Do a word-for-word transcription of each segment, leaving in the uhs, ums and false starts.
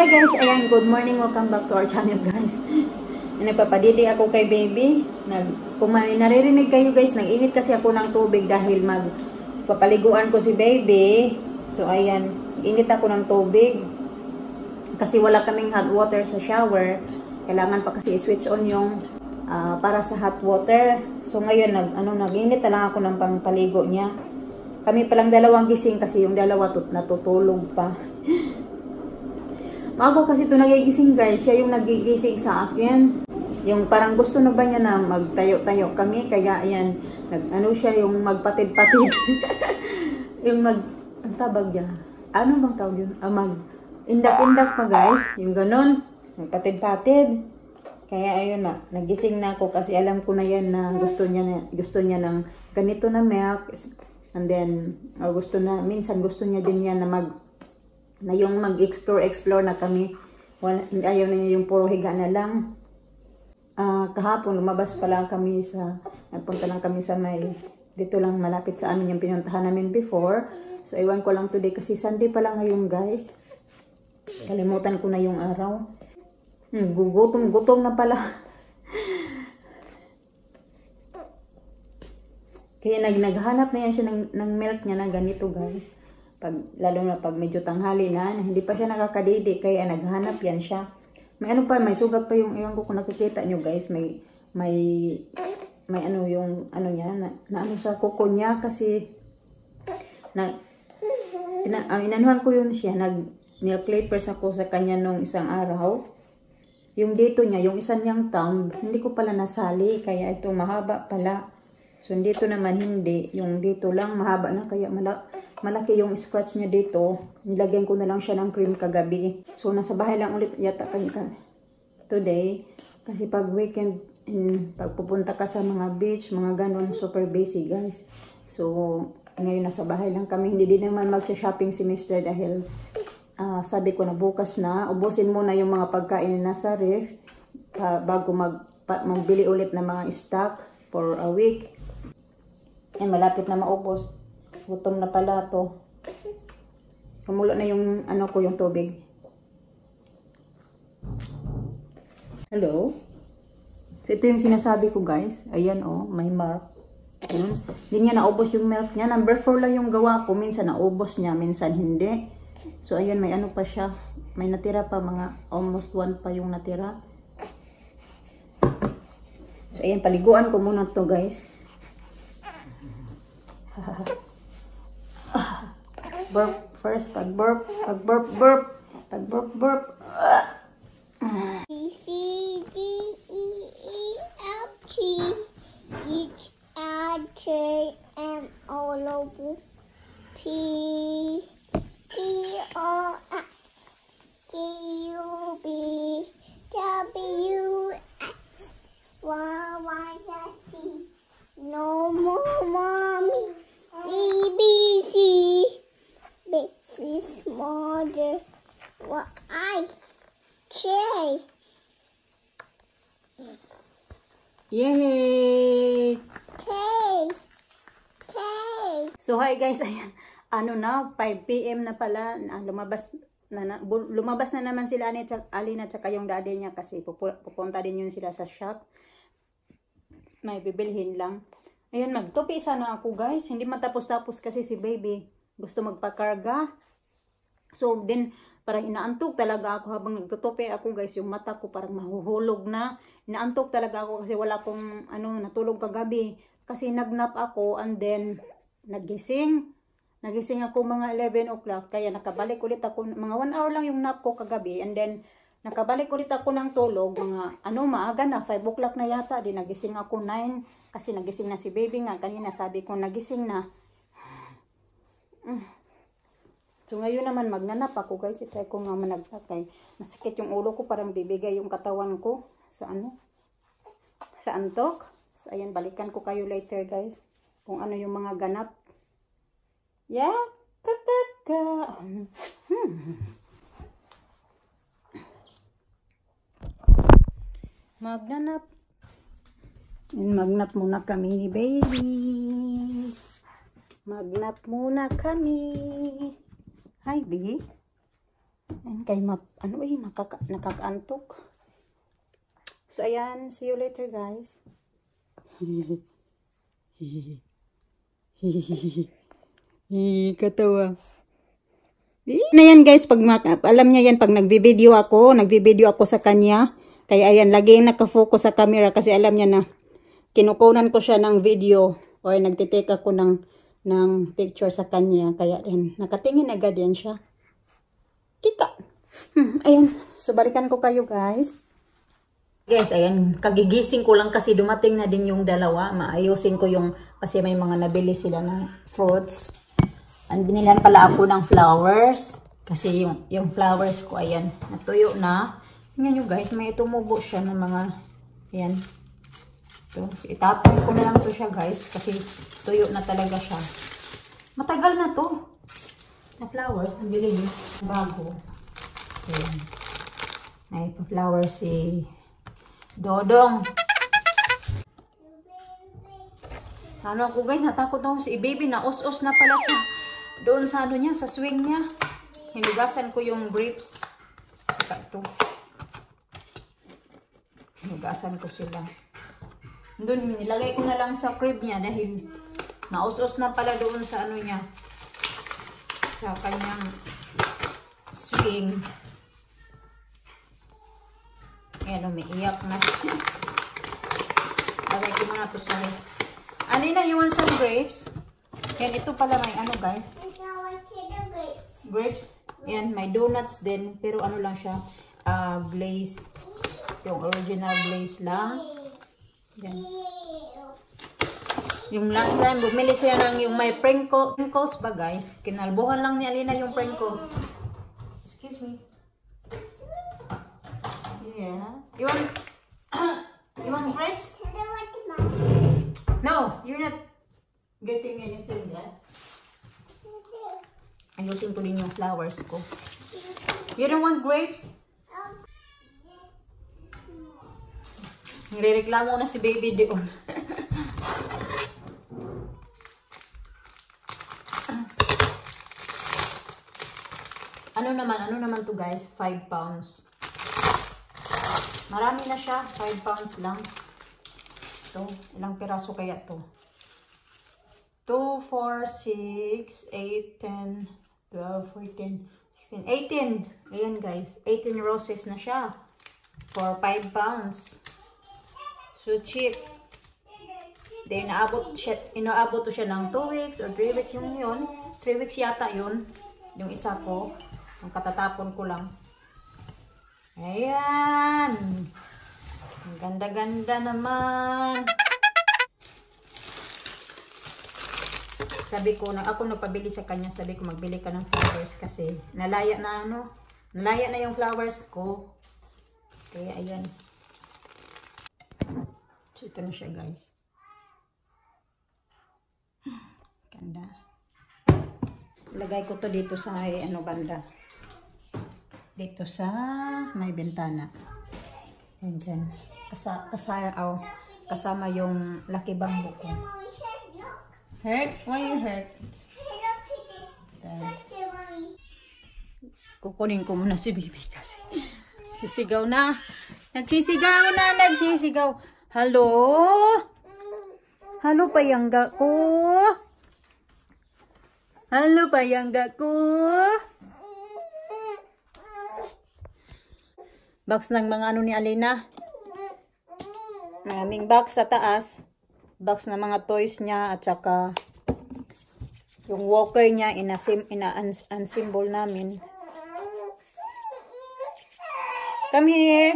guys, ayan, good morning, welcome back to our channel guys. Nagpapadidi ako kay baby. Nag, kung naririnig kayo guys, nag-init kasi ako ng tubig dahil magpapaliguan ko si baby. So ayan, init ako ng tubig. Kasi wala kaming hot water sa shower. Kailangan pa kasi i-switch on yung uh, para sa hot water. So ngayon, nag, ano, nag-init na lang ako ng pampaligo niya. Kami palang dalawang gising kasi yung dalawa tut natutulog pa. Maaga kasi ito nagigising guys. Siya yung nagigising sa akin. Yung parang gusto na ba niya na magtayo-tayo kami. Kaya ayan, nag, ano siya yung magpatid-patid. Yung mag, ang tabag niya. Ano bang tawag yun? Ah, mag, indak-indak pa guys. Yung ganon. Magpatid-patid. Kaya ayun na, nagising na ako kasi alam ko na yan na gusto niya, na, gusto niya ng ganito na milk. And then, or gusto na, minsan gusto niya din yan na mag, na yung mag-explore-explore na kami. Wala, ayaw na niya yung puro higa na lang. Uh, kahapon, lumabas pa lang kami sa, nagpunta lang kami sa may, dito lang malapit sa amin yung pinuntahan namin before. So, iwan ko lang today kasi Sunday pa lang ngayon guys. Kalimutan ko na yung araw. Hmm, gugutom-gutom na pala. Kaya nag naghanap na yan siya ng, ng milk niya na ganito guys. Pag, lalo na pag medyo tanghali na, na hindi pa siya nakakadidi, kaya naghanap yan siya. May ano pa, may sugat pa yung, iwan ko kung nakikita nyo guys, may, may, may ano yung, ano niya, na, na ano sa kuko niya, kasi, na, ina, uh, inanuhan ko yun siya, nag, nail clippers ako sa kanya nung isang araw. Yung dito niya, yung isa niyang thumb, hindi ko pala nasali, kaya ito mahaba pala. So, dito naman hindi. Yung dito lang, mahaba na. Kaya malaki, malaki yung scratch niya dito. Nilagyan ko na lang siya ng cream kagabi. So, nasa bahay lang ulit yata today. Kasi pag weekend, in, pag pupunta ka sa mga beach, mga ganon, super busy guys. So, ngayon nasa bahay lang kami. Hindi din naman magsha-shopping si mister dahil uh, sabi ko na bukas na. Ubusin muna yung mga pagkain na nasa ref uh, bago mag, pa, magbili ulit ng mga stock for a week. Yan, malapit na maubos. Gutom na pala to. Kumulo na yung ano ko, yung tubig. Hello? So, ito yung sinasabi ko guys. Ayan oh, may mark. Ayan. Hindi niya naubos yung milk niya. Number four lang yung gawa ko. Minsan naubos niya, minsan hindi. So, ayan, may ano pa siya. May natira pa, mga almost one pa yung natira. So, ayan, paliguan ko muna to guys. Burp first, pag burp, pag burp, burp, pag burp, burp. B, C, D, E, E, F, G, H, I, J, M, O, P, Q, R, S, T, U, V, W, X, Y, Y, Z. No more mommy. A, B, C. B, C, smaller. Y, J. Yay! K. K. So, hi guys. Ayan. Ano na, five P M na pala. Na, lumabas, na, na, lumabas na naman sila ni Alina at saka yung daddy niya kasi pupunta din yun sila sa shop. May bibilhin lang. Ayan, magtupi sana ako guys. Hindi matapos-tapos kasi si baby. Gusto magpakarga. So, din, parang inaantok talaga ako habang nagtutupi ako guys. Yung mata ko parang mahuhulog na. Inaantok talaga ako kasi wala akong ano, natulog kagabi. Kasi nagnap ako and then nagising. Nagising ako mga eleven o'clock. Kaya nakabalik ulit ako. Mga one hour lang yung nap ko kagabi. And then, nakabalik ulit ako ng tulog. Mga ano, maaga na. five o'clock na yata. Di nagising ako nine. Kasi nagising na si baby nga. Kanina sabi ko nagising na. So ngayon naman magnanap ako guys. I-try ko nga managpatay. Masakit yung ulo ko. Parang bibigay yung katawan ko. Sa ano? Sa antok. So ayan, balikan ko kayo later guys. Kung ano yung mga ganap. Yeah. Kakaka. Hmm. Magnanap. Magnap muna kami ni baby. Magnap muna kami. Hi, baby. Ayan, kay map, ano eh, makaka, nakakaantok. So, ayan. See you later, guys. Katawa. Na yan, guys. Pag, alam niya yan, pag nagbi-video ako, nagbi-video ako sa kanya. Kaya, ayan, laging nakafocus sa camera kasi alam niya na kinukunan ko siya ng video or nagtitake ako ng, ng picture sa kanya. Kaya, ayan, nakatingin agad yan siya. Kita. Hmm, ayan. So, balikan ko kayo, guys. Guys, ayan, kagigising ko lang kasi dumating na din yung dalawa. Maayusin ko yung, kasi may mga nabili sila ng fruits. And binilan pala ako ng flowers. Kasi yung, yung flowers ko, ayan, natuyo na. Tingnan nyo guys, may tumubo siya ng mga, ayan. Ito, so, itapon ko na lang to siya guys, kasi tuyo na talaga siya. Matagal na to. Na flowers, nabili niyo, bago. Ayan. May flowers si Dodong. Ano ako guys, natakot ako si baby na os-os na pala sa doon sa ano niya, sa swing niya. Hinugasan ko yung grapes. Saka ito. Hinugasan ko sila. Doon, nilagay ko na lang sa crib niya dahil naos-os na pala doon sa ano niya. Sa kanyang swing. Ayan, umiiyak na. Lagay ko muna ito sa... Ano na, you want some grapes? Yan, ito pala may ano guys. Grapes. Yan, may donuts din. Pero ano lang siya, uh, glaze. Yung original glaze lang. Yan. Yung last time, bumili siya ng yung may sprinkles ba guys. Kinalbuhan lang ni Alina yung sprinkles. Excuse me. Yeah. You want, you want grapes? No, you're not getting anything yet. Ayusin ko din yung flowers ko. You don't want grapes? Nirereklamo na si baby doon. Ano naman, ano naman to guys? five pounds. Marami na siya. five pounds lang. Ito, ilang piraso kaya to? two, four, six, eight, ten, twelve, fourteen, sixteen, eighteen. Ayan guys, eighteen roses na siya. For five pounds. So cheap. Then, inaabot, siya, inaabot to siya ng two weeks or three weeks yung yun. three weeks yata yun. Yung isa ko. Yung katatapon ko lang. Ayan. Ang ganda-ganda naman. Sabi ko, na ako nagpabili sa kanya, sabi ko magbili ka ng flowers kasi nalaya na ano, nalaya na yung flowers ko. Kaya ayan. So, ito na siya guys. Ganda. Ilagay ko to dito sa may ano banda. Dito sa may bintana. Yan dyan. Kasa, kasa, oh, kasama yung Lucky Bamboo ko. Hurt? Why you hurt? Kukunin ko muna si baby kasi. Sisigaw na. Nagsisigaw na. Nagsisigaw. Hello? Hello, payangga ko? Hello, payangga ko? Box ng mga ano ni Alina. Maraming box sa taas. Box ng mga toys niya at saka yung walker niya ina-unsymbol ina ina namin. Come here.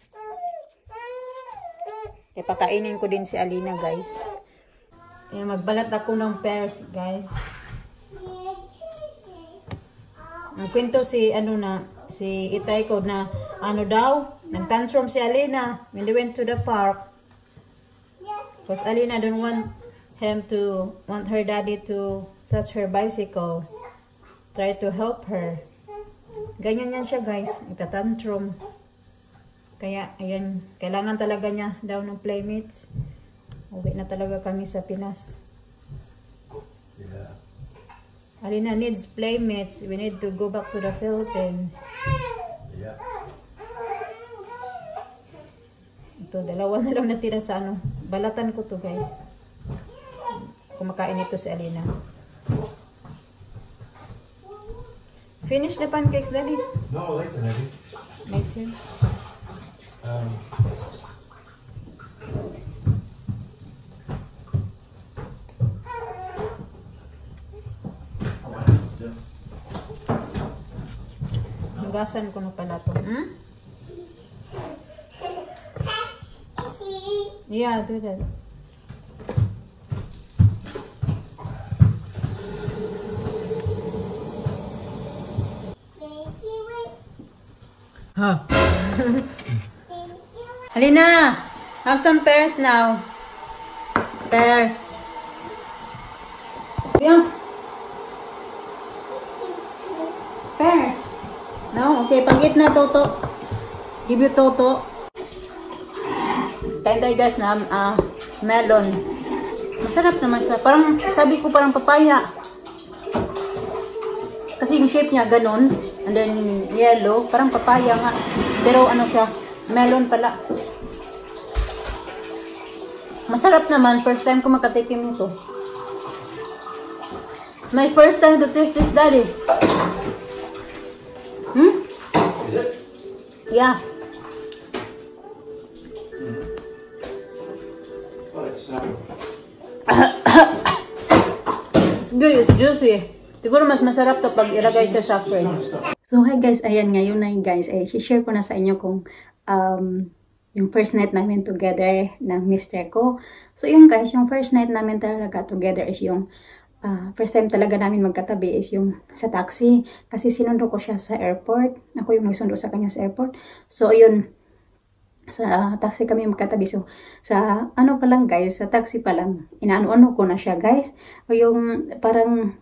E, pakainin ko din si Alina guys. E, magbalat ako ng pears guys. Ang kwento si ano na si itay ko na ano daw, nag-tantrum si Alina when they went to the park. Because Alina don't want him to, want her daddy to touch her bicycle. Try to help her. Ganyan yan siya guys, nagtatantrum. Kaya, ayan, kailangan talaga niya daw ng playmates. Uwi na talaga kami sa Pinas. Yeah. Alina needs playmates. We need to go back to the Philippines. Yeah. Ito, dalawa na lang natira sa ano. Balatan ko to, guys. Kumakain ito si Alina. Finish the pancakes, Daddy. No, later, maybe. Later. Um, Hugasan ko na pala to. Hmm? Yeah, do that. huh? Alina, have some pears now. Pears. Yeah. Pears. No, okay. Pangit na toto. Give you toto. Kain tayo guys na uh, melon. Masarap naman siya. Parang sabi ko parang papaya. Kasi yung shape niya ganun. And then yellow. Parang papaya nga. Pero ano siya. Melon pala. Masarap naman. First time ko makatikim nito. My first time to taste this, Daddy. Hmm? Is it? Yeah. Well, it's um. It's good. It's juicy. Siguro mas masarap to pag ilagay siya sa fridge. So, hi guys. Ayan, ngayon na guys. Ay, share ko na sa inyo kung um, yung first night namin together ng mister ko. So, yun guys. Yung first night namin talaga together is yung Uh, first time talaga namin magkatabi is yung sa taxi. Kasi sinundo ko siya sa airport. Ako yung nagsundo sa kanya sa airport. So, yun. Sa uh, taxi kami magkatabi. So, sa ano pa lang guys, sa taxi pa lang, inaano-ano ko na siya guys. O yung parang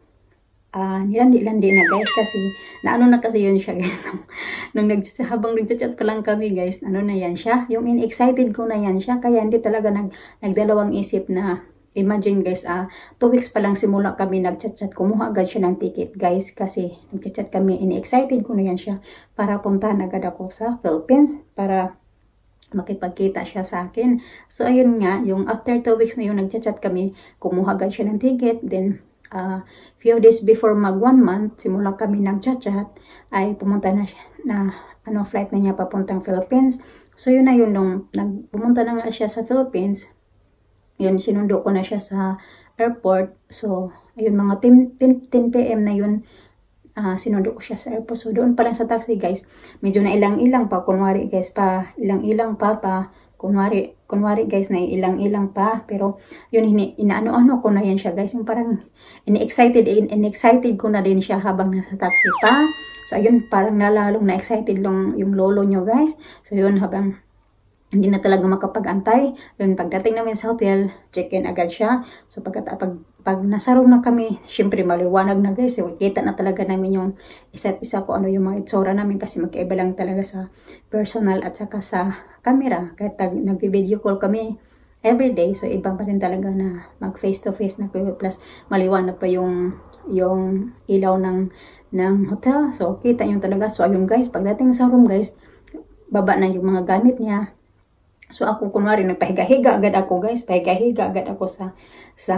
uh, nilandi-landi na guys. Kasi, naano na kasi yun siya guys. Nung nag, habang nagchat-chat pa lang kami guys, ano na yan siya. Yung in-excited ko na yan siya. Kaya hindi talaga nag, nagdalawang isip na imagine guys, ah, two weeks pa lang simula kami nag-chat-chat. Kumuha agad siya ng ticket guys. Kasi nag-chat kami, ini-excited ko na yan siya para puntahan agad ako sa Philippines. Para makipagkita siya sa akin. So ayun nga, yung after two weeks na yun nag-chat kami, kumuha agad siya ng ticket. Then, uh, few days before mag one month, simula kami nag-chat-chat, ay pumunta na siya na ano, flight na niya papuntang Philippines. So yun na yun, nung nagpumunta na nga siya sa Philippines, yun, sinundo ko na siya sa airport. So, ayun, mga ten p m na yun, uh, sinundo ko siya sa airport. So, doon pa lang sa taxi, guys, medyo na ilang-ilang pa, kunwari, guys, pa, ilang-ilang pa, pa, kunwari, kunwari, guys, na ilang-ilang pa, pero, yun, inaano-ano ko na yan siya, guys, yung parang, in-excited, in-excited ko na din siya habang nasa taxi pa. So, ayun, parang nalalong na-excited lang yung lolo nyo, guys. So, yun, habang, hindi na talaga makapag-antay. Yun, pagdating namin sa hotel, check-in agad siya. So, pag, pag, pag nasa room na kami, syempre maliwanag na guys. So, kita na talaga namin yung isa't isa ko ano yung mga itsura namin kasi magkaiba lang talaga sa personal at saka sa camera. Kahit nag-video call kami everyday. So, iba pa rin talaga na mag face-to-face na plus maliwanag pa yung, yung ilaw ng, ng hotel. So, kita yung talaga. So, ayun guys, pagdating sa room guys, baba na yung mga gamit niya. So, ako, kunwari, nagpahiga-higa agad ako, guys. Pahiga-higa agad ako sa, sa,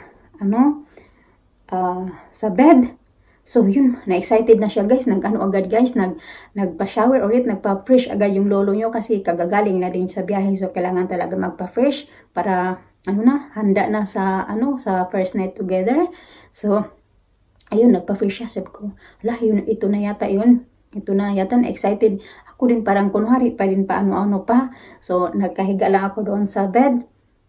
ano, uh, sa bed. So, yun, na-excited na siya, guys. Nag-ano agad, guys. Nag, nagpa-shower ulit, nagpa-fresh agad yung lolo nyo kasi kagagaling na din sa biyahe. So, kailangan talaga magpa-fresh para, ano na, handa na sa, ano, sa first night together. So, ayun, nagpa-fresh siya. Sabi ko, ala, yun, ito na yata yun. Ito na yata, excited. Ako din parang kunwari pa din pa ano-ano pa. So, nagkahiga lang ako doon sa bed.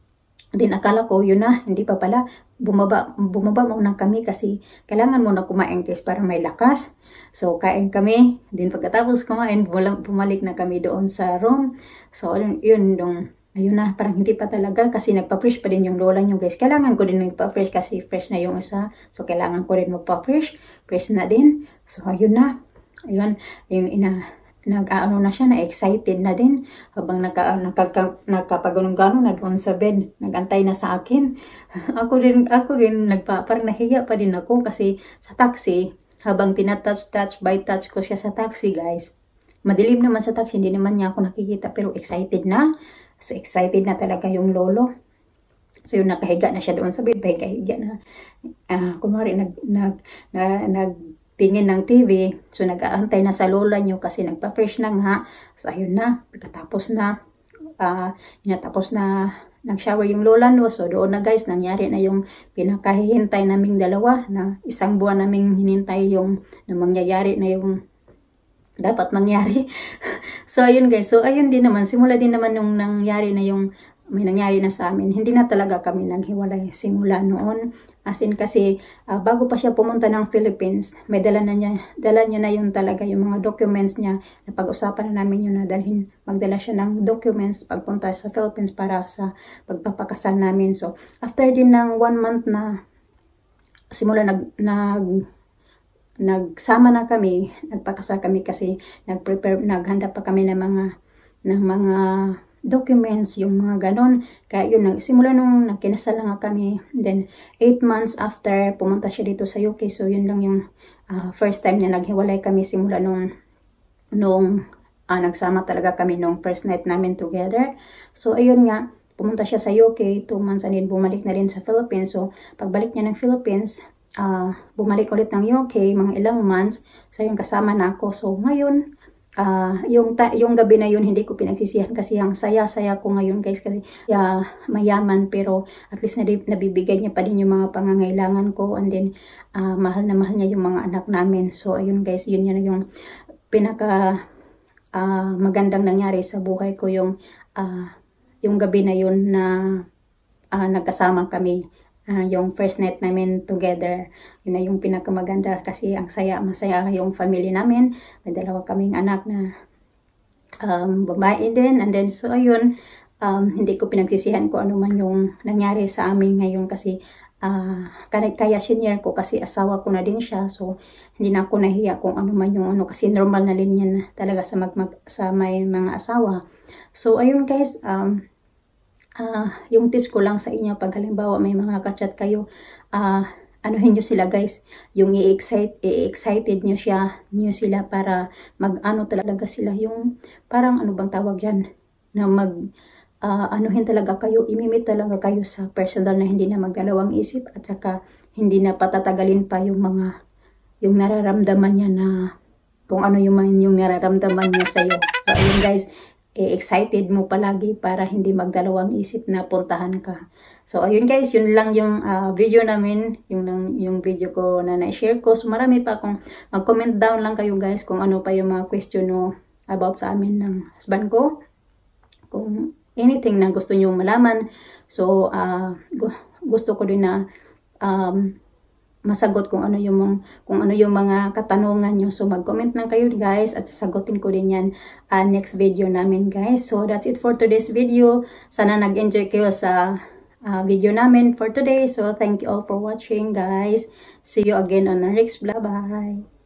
Din akala ko, yun na, hindi pa pala. Bumaba, bumaba muna kami kasi kailangan muna kumain guys para may lakas. So, kain kami. Din pagkatapos kumain, bumalik na kami doon sa room. So, yun, yun dong, ayun na, parang hindi pa talaga kasi nagpa-fresh pa din yung lola nyo guys. Kailangan ko din nagpa-fresh kasi fresh na yung isa. So, kailangan ko rin magpa-fresh. Fresh na din. So, ayun na. Ayun, yung ina, nag-ano na siya, na-excited na din. Habang naka, naka, nakapaganong-ganon na doon sa bed, nagantay na sa akin. ako din, ako din, nagpa, parang nahiya pa din ako kasi sa taxi, habang tinatouch, touch by touch ko siya sa taxi, guys. Madilim naman sa taxi, hindi naman niya ako nakikita, pero excited na. So, excited na talaga yung lolo. So, yung nakahiga na siya doon sa bed, pahiga-higa na. Uh, kunwari, nag, nag, na, nag, tingin ng T V, so nag-aantay na sa lola nyo kasi nagpa-fresh na nga. So ayun na, pagkatapos na, uh, tapos na nag-shower yung lola no. So doon na guys, nangyari na yung pinakahihintay naming dalawa na isang buwan naming hinintay yung na mangyayari na yung dapat mangyari. So ayun guys, so ayun din naman, simula din naman yung nangyari na yung may nangyari na sa amin. Hindi na talaga kami naghiwalay simula noon. As in kasi, uh, bago pa siya pumunta ng Philippines, may dala na niya, dala niya na yun talaga, yung mga documents niya, na pag-usapan na namin yun na dalhin, magdala siya ng documents pagpunta sa Philippines para sa pagpapakasal namin. So, after din ng one month na simula nag, nag, nagsama na kami, nagpakasal kami kasi nag-prepare, naghanda pa kami ng mga, ng mga documents, yung mga ganon. Kaya yun, simula nung nagkinasal lang kami, then eight months after, pumunta siya dito sa U K. So yun lang yung uh, first time niya naghiwalay kami simula nung, nung uh, nagsama talaga kami nung first night namin together. So ayun nga, pumunta siya sa U K, two months, and then bumalik na rin sa Philippines. So pagbalik niya ng Philippines, uh, bumalik ulit ng U K, mga ilang months. So yung kasama na ako. So ngayon, Uh, yung, ta yung gabi na yun, hindi ko pinagsisihan kasi ang saya-saya ko ngayon guys kasi uh, mayaman, pero at least nabibigay niya pa din yung mga pangangailangan ko, and then uh, mahal na mahal niya yung mga anak namin. So ayun guys, yun yun yung pinaka uh, magandang nangyari sa buhay ko, yung uh, yung gabi na yun na uh, nagkasama kami. Uh, yung first night namin together, yun na yung pinakamaganda kasi ang saya, masaya yung family namin. May dalawa kaming anak na um, babae din, and then so ayun, um, hindi ko pinagsisihan ko ano man yung nangyari sa amin ngayon kasi uh, kaya senior ko kasi asawa ko na din siya, so hindi na ako nahiya kung ano man yung ano kasi normal na din yan talaga sa, mag, mag, sa may mga asawa. So ayun guys, um, Uh, yung tips ko lang sa inyo, pag halimbawa may mga kachat kayo, uh, anuhin nyo sila guys, yung i-excite, i-excited nyo siya, nyo sila para mag-ano talaga sila, yung parang ano bang tawag yan, na mag, uh, anuhin talaga kayo, imimit talaga kayo sa personal na hindi na magdalawang isip, at saka hindi na patatagalin pa yung mga, yung nararamdaman niya na, kung ano yung, yung nararamdaman niya sa'yo. So ayun guys, eh, excited mo palagi para hindi magdalawang isip na puntahan ka. So ayun guys, yun lang yung uh, video namin, yung, yung video ko na na-share ko. So marami pa akong, mag-comment down lang kayo guys kung ano pa yung mga question no, about sa amin ng husband ko. Kung anything na gusto nyo malaman. So uh, gusto ko din na um, masagot kung ano yung kung ano yung mga katanungan nyo. So mag-comment lang kayo guys at sasagutin ko din yan uh, next video namin guys. So that's it for today's video. Sana nag-enjoy kayo sa uh, video namin for today. So thank you all for watching guys. See you again on our next vlog. Bye!